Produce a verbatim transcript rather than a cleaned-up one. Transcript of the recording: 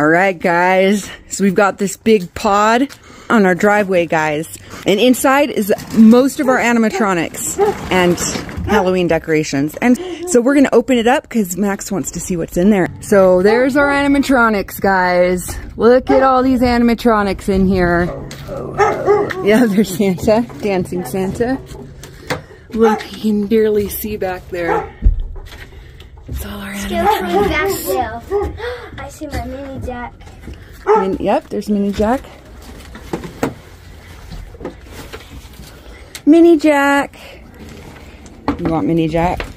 All right, guys. So we've got this big pod on our driveway, guys. And inside is most of our animatronics and Halloween decorations. And so we're going to open it up because Max wants to see what's in there. So there's our animatronics, guys. Look at all these animatronics in here. Yeah, there's Santa, dancing Santa. Look, you can barely see back there. It's all our animatronics. I see my mini Jack. Min yep, there's Mini Jack. Mini Jack. You want Mini Jack?